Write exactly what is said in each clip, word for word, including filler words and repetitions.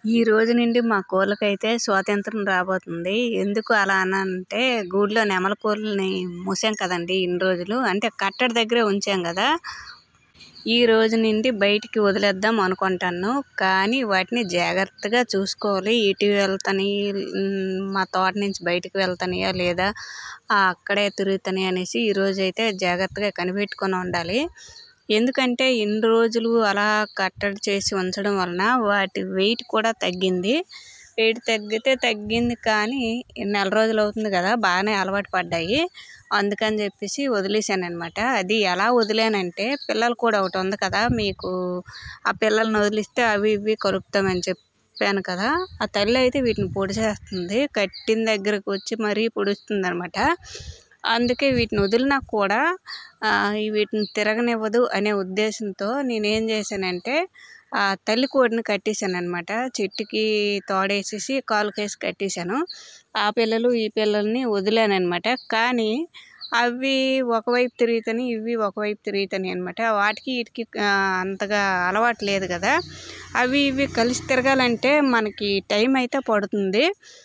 ఈ రోజు నుండి మా కోళ్ళకైతే స్వాతంత్రం రాబోతుంది. ఎందుకు అలా అనంటే గూడులో నెమలి కోళ్ళని మూసాం కదండి ఇన్ని రోజులు. అంటే కట్టడి దగ్గరే ఉంచాం కదా. ఈ రోజు నుండి బయటికి వదిలేద్దాం అనుకుంటాను. కానీ వాటిని జాగ్రత్తగా చూసుకోవాలి. ఇటు వెళ్తాయి, మా తోట నుంచి బయటికి వెళ్తాయా లేదా, అక్కడే తిరుగుతాయి అనేసి ఈరోజు అయితే జాగ్రత్తగా కనిపెట్టుకొని ఉండాలి. ఎందుకంటే ఇన్ని రోజులు అలా కట్టడి చేసి ఉంచడం వలన వాటి వెయిట్ కూడా తగ్గింది. వెయిట్ తగ్గితే తగ్గింది కానీ నెల రోజులు అవుతుంది కదా, బాగానే అలవాటు పడ్డాయి. అందుకని చెప్పేసి వదిలేసాను అనమాట. అది ఎలా వదిలేనంటే పిల్లలు కూడా ఒకటి ఉంది కదా మీకు, ఆ పిల్లల్ని వదిలిస్తే అవి ఇవి కలుపుతామని చెప్పాను కదా. ఆ తల్లి అయితే వీటిని పొడిచేస్తుంది, కట్టిన దగ్గరకు వచ్చి మరీ పొడుస్తుంది అనమాట. అందుకే వీటిని వదిలినా కూడా వీటిని తిరగనివ్వదు అనే ఉద్దేశంతో నేనేం చేశానంటే ఆ తల్లి కోడిని కట్టేశాను అనమాట. చెట్టుకి తోడేసేసి కాలుకేసి కట్టేశాను. ఆ పిల్లలు ఈ పిల్లల్ని వదిలాను అనమాట. కానీ అవి ఒకవైపు తిరుగుతాయి, ఇవి ఒకవైపు తిరుగుతాయి అనమాట. వాటికి వీటికి అంతగా అలవాటు లేదు కదా. అవి ఇవి కలిసి తిరగాలంటే మనకి టైం అయితే పడుతుంది.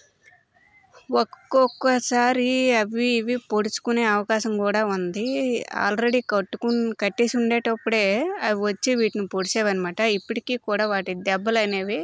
ఒక్కొక్కసారి అవి ఇవి పొడుచుకునే అవకాశం కూడా ఉంది. ఆల్రెడీ కట్టుకుని కట్టేసి ఉండేటప్పుడే అవి వచ్చి వీటిని పొడిచేవన్నమాట. ఇప్పటికీ కూడా వాటి దెబ్బలు అనేవి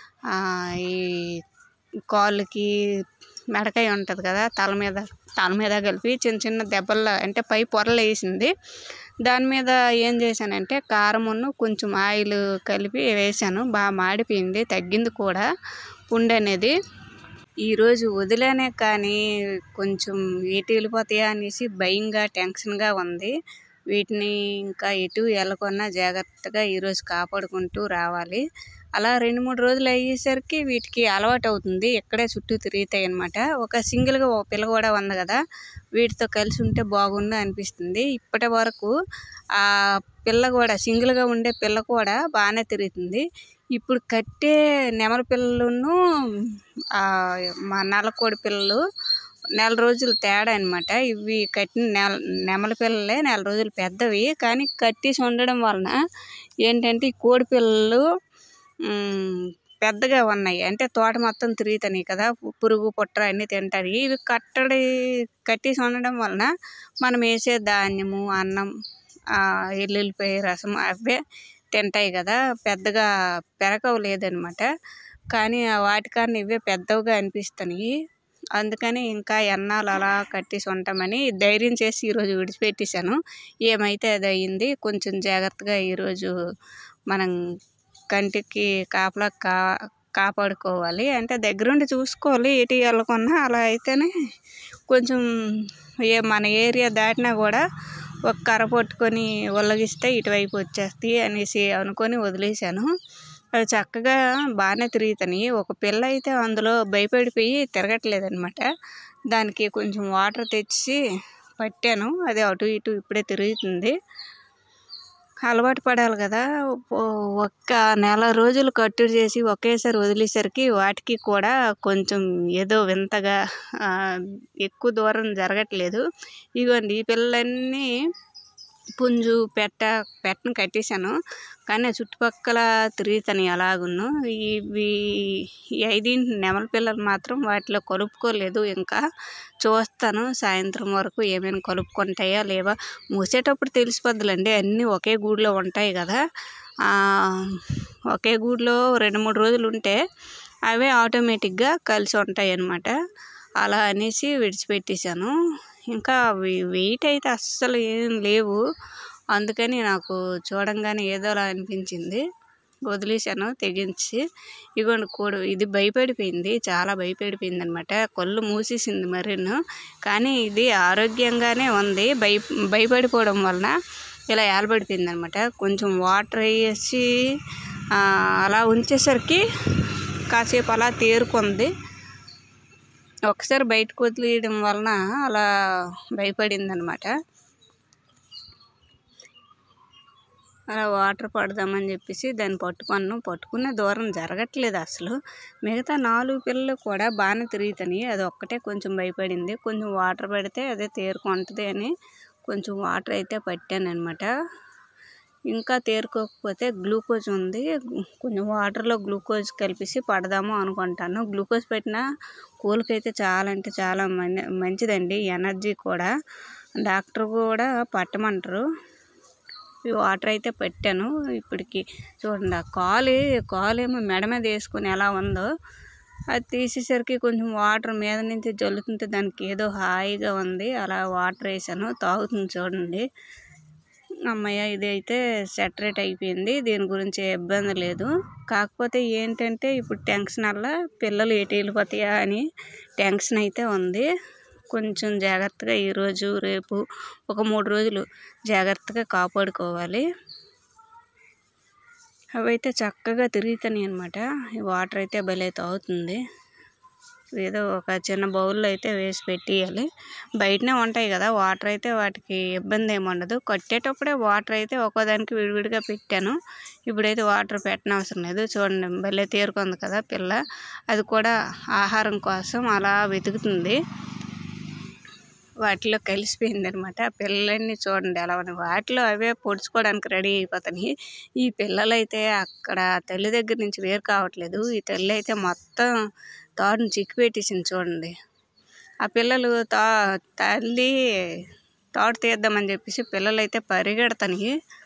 ఈ కాళ్ళకి, మెడకాయ ఉంటుంది కదా, తల మీద తల మీద కలిపి చిన్న చిన్న దెబ్బల్లో అంటే పై పొరలు వేసింది. దాని మీద ఏం చేశానంటే కారమును కొంచెం ఆయిల్ కలిపి వేసాను. బాగా మాడిపోయింది, తగ్గింది కూడా పుండు అనేది. ఈరోజు వదిలేనే కానీ కొంచెం ఎటు వెళ్ళిపోతాయా అనేసి భయంగా టెన్షన్గా ఉంది. వీటిని ఇంకా ఎటు వెళ్ళకుండా జాగ్రత్తగా ఈరోజు కాపాడుకుంటూ రావాలి. అలా రెండు మూడు రోజులు అయ్యేసరికి వీటికి అలవాటు అవుతుంది, ఇక్కడే చుట్టూ తిరుగుతాయి అన్నమాట. ఒక సింగిల్గా ఒక పిల్ల కూడా ఉంది కదా, వీటితో కలిసి ఉంటే బాగుండు అనిపిస్తుంది. ఇప్పటి వరకు ఆ పిల్ల కూడా సింగిల్గా ఉండే పిల్ల కూడా బాగానే తిరుగుతుంది. ఇప్పుడు కట్టే నెమలి పిల్లలను మా నల్లకోడి పిల్లలు నెల రోజులు తేడా అనమాట. ఇవి కట్టిన నెల నెమలి పిల్లలే నెల రోజులు పెద్దవి, కానీ కట్టేసి ఉండడం వలన ఏంటంటే ఈ కోడి పిల్లలు పెద్దగా ఉన్నాయి. అంటే తోట మొత్తం తిరుగుతాయి కదా, పురుగు పుట్ర అన్నీ తింటాయి. ఇవి కట్టడి కట్టేసి ఉండడం వలన మనం వేసే ధాన్యము, అన్నం, ఎల్లుల్లిపాయ రసం అవే తింటాయి కదా, పెద్దగా పెరగవు లేదనమాట. కానీ వాటికన్నా ఇవే పెద్దవిగా అనిపిస్తున్నాయి. అందుకని ఇంకా ఎన్నాళ్ళు అలా కట్టేసి ఉంటామని ధైర్యం చేసి ఈరోజు విడిచిపెట్టేశాను. ఏమైతే అది అయ్యింది. కొంచెం జాగ్రత్తగా ఈరోజు మనం కంటికి కాపలా కా కాపాడుకోవాలి. అంటే దగ్గరుండి చూసుకోవాలి, ఎటు వెళ్ళకుండా. అలా అయితేనే కొంచెం ఏ మన ఏరియా దాటినా కూడా ఒక కర్ర పట్టుకొని ఉల్లగిస్తే ఇటువైపు వచ్చేస్తాయి అనేసి అనుకొని వదిలేశాను. అవి చక్కగా బాగానే తిరుగుతున్నాయి. ఒక పిల్ల అయితే అందులో భయపడిపోయి తిరగట్లేదు అనమాట. దానికి కొంచెం వాటర్ తెచ్చి పట్టాను, అది అటు ఇటు ఇప్పుడే తిరుగుతుంది. అలవాటు పడాలి కదా. ఒక్క నెల రోజులు కట్టడి చేసి ఒకేసారి వదిలేసరికి వాటికి కూడా కొంచెం ఏదో వింతగా ఎక్కువ దూరం జరగట్లేదు. ఇదిగోండి ఈ పిల్లలన్నీ పుంజు పెట్ట పెట్టను కట్టేశాను, కానీ చుట్టుపక్కల తిరుగుతాయి అలాగును. ఇవి ఈ ఐదింటి నెమలి పిల్లలు మాత్రం వాటిలో కలుపుకోలేదు. ఇంకా చూస్తాను సాయంత్రం వరకు ఏమైనా కలుపుకుంటాయా లేవా. మూసేటప్పుడు తెలిసిపోద్దులండి, అన్నీ ఒకే గూడులో ఉంటాయి కదా. ఒకే గూడులో రెండు మూడు రోజులు ఉంటే అవే ఆటోమేటిక్గా కలిసి ఉంటాయి అన్నమాట. అలా అనేసి విడిచిపెట్టేశాను. ఇంకా వెయిట్ అయితే అస్సలు ఏం లేవు. అందుకని నాకు చూడంగానే ఏదోలా అనిపించింది, వదిలేశాను తెగించి. ఇగోండి కోడి ఇది భయపడిపోయింది, చాలా భయపడిపోయింది అనమాట. కళ్ళు మూసేసింది మరీను. కానీ ఇది ఆరోగ్యంగానే ఉంది. భయ భయపడిపోవడం వలన ఇలా ఏలబడిపోయింది అనమాట. కొంచెం వాటర్ వేసి అలా ఉంచేసరికి కాసేపు అలా తేరుకుంది. ఒకసారి బయటకు వదిలేయడం వలన అలా భయపడింది అనమాట. అలా వాటర్ పడదామని చెప్పేసి దాన్ని పట్టుకున్నాను. పట్టుకునే దూరం జరగట్లేదు అసలు. మిగతా నాలుగు పిల్లలు కూడా బాగానే తిరుగుతున్నాయి, అది ఒక్కటే కొంచెం భయపడింది. కొంచెం వాటర్ పడితే అదే తేరుకుంటుంది అని కొంచెం వాటర్ అయితే పట్టాను అనమాట. ఇంకా తేరుకోకపోతే గ్లూకోజ్ ఉంది, కొంచెం వాటర్లో గ్లూకోజ్ కలిపేసి పడదాము అనుకుంటాను. గ్లూకోజ్ పెట్టిన కోళ్ళకైతే చాలా అంటే చాలా మంచిదండి, ఎనర్జీ కూడా. డాక్టర్ కూడా పట్టమంటారు. ఈ వాటర్ అయితే పెట్టాను. ఇప్పటికి చూడండి, ఆ కాలు కాలేమో మెడ మీద వేసుకొని ఎలా ఉందో, అది తీసేసరికి కొంచెం వాటర్ మీద నుంచి జల్లుతుంటే దానికి ఏదో హాయిగా ఉంది. అలా వాటర్ వేసాను, తాగుతుంది చూడండి. అమ్మయ్య, ఇది అయితే సెటరేట్ అయిపోయింది, దీని గురించి ఏ ఇబ్బంది లేదు. కాకపోతే ఏంటంటే ఇప్పుడు టెన్షన్ వల్ల పిల్లలు ఎటు వెళ్ళిపోతాయా అని టెన్షన్ అయితే ఉంది. కొంచెం జాగ్రత్తగా ఈరోజు రేపు ఒక మూడు రోజులు జాగ్రత్తగా కాపాడుకోవాలి. అవైతే చక్కగా తిరుగుతున్నాయి అన్నమాట. ఈ వాటర్ అయితే భలే తాగుతుంది. ఏదో ఒక చిన్న బౌల్లో అయితే వేసి పెట్టేయాలి. బయటనే ఉంటాయి కదా వాటర్, అయితే వాటికి ఇబ్బంది ఏమి ఉండదు. కట్టేటప్పుడే వాటర్ అయితే ఒక్కోదానికి విడివిడిగా పెట్టాను. ఇప్పుడైతే వాటర్ పెట్టనవసరం లేదు. చూడండి, భలే తేరుకుంది కదా పిల్ల. అది కూడా ఆహారం కోసం అలా వెతుకుతుంది, వాటిలో కలిసిపోయింది అనమాట. పిల్లలన్నీ చూడండి ఎలా ఉన్నాయి, వాటిలో అవే పొడుచుకోవడానికి రెడీ అయిపోతాయి. ఈ పిల్లలు అయితే అక్కడ తల్లి దగ్గర నుంచి వేరు కావట్లేదు. ఈ తల్లి అయితే మొత్తం తాడుని చిక్కి పెట్టేసింది చూడండి. ఆ పిల్లలు తా తల్లి తాడు తీద్దామని చెప్పేసి పిల్లలు అయితే పరిగెడతాయి.